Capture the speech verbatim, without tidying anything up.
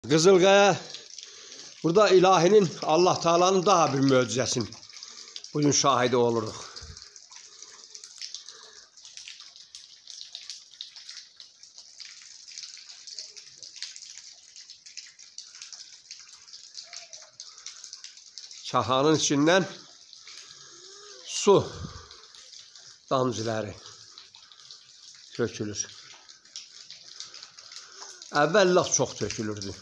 Kızılkaya burada ilahinin, Allah Teala'nın daha bir mucizesin. Bugün şahidi olurduk. Çahanın içinden su damcıları tökülür. Əvvəllər çox tökülürdü.